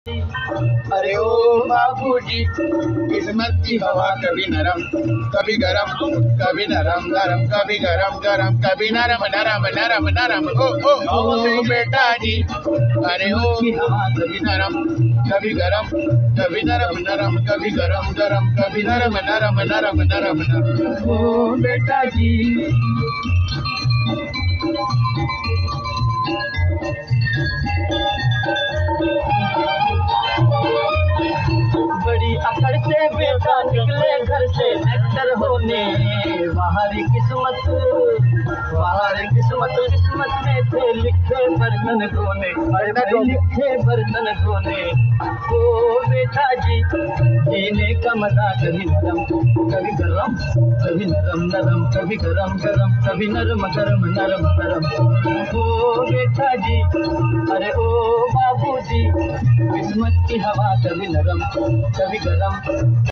अरे ओ बाबूजी, किस्मत की हवा कभी नरम कभी गरम, कभी नरम नरम कभी गरम गरम, कभी नरम नरम नरम नरम। ओ बेटा जी, अरे ओ की हवा कभी नरम कभी गरम, कभी नरम नरम कभी गरम गरम, कभी नरम नरम नरम नरम नरम। ओ बेटा जी। बड़ी अकड़ से बेटा निकले घर से एक्टर होने, बाहरी किस्मत किस्मत में थे लिखे बर्तन धोने, लिखे बर्तन धोने। ओ बेटा जी, जीने का मजा कभी नरम कभी गरम, कभी नरम नरम कभी गरम गरम, कभी नरम गरम नरम नरम। ओ बेटा जी, अरे ओ बाबूजी, किस्मत की हवा कभी नरम कभी गरम।